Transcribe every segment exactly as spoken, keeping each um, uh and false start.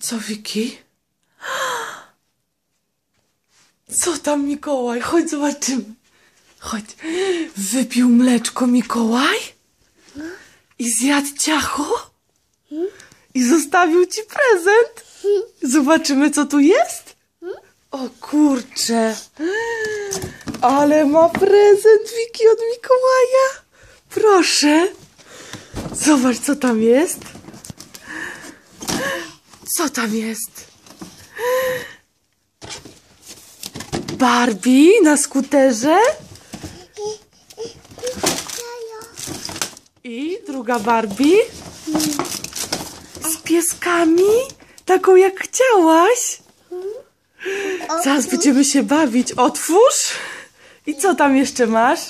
Co, Wiki? Co tam Mikołaj? Chodź zobaczymy. Chodź. Wypił mleczko Mikołaj? I zjadł ciacho? I zostawił ci prezent? Zobaczymy, co tu jest? O kurczę. Ale ma prezent Wiki od Mikołaja. Proszę. Zobacz, co tam jest. Co tam jest? Barbie na skuterze? I druga Barbie? Z pieskami? Taką jak chciałaś? Zaraz będziemy się bawić. Otwórz. I co tam jeszcze masz?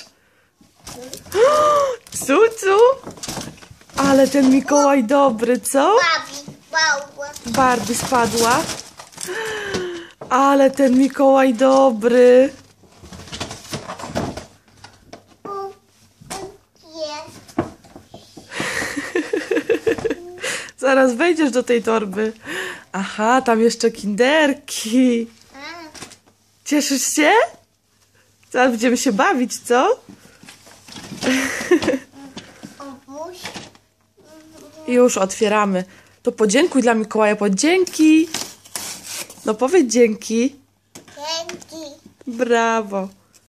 Cucu? Ale ten Mikołaj dobry, co? Barbie spadła. Ale ten Mikołaj dobry. Zaraz wejdziesz do tej torby. Aha, tam jeszcze kinderki. Cieszysz się? Zaraz będziemy się bawić, co? I już otwieramy. To podziękuj dla Mikołaja, podzięki. No powiedz dzięki. Dzięki. Brawo.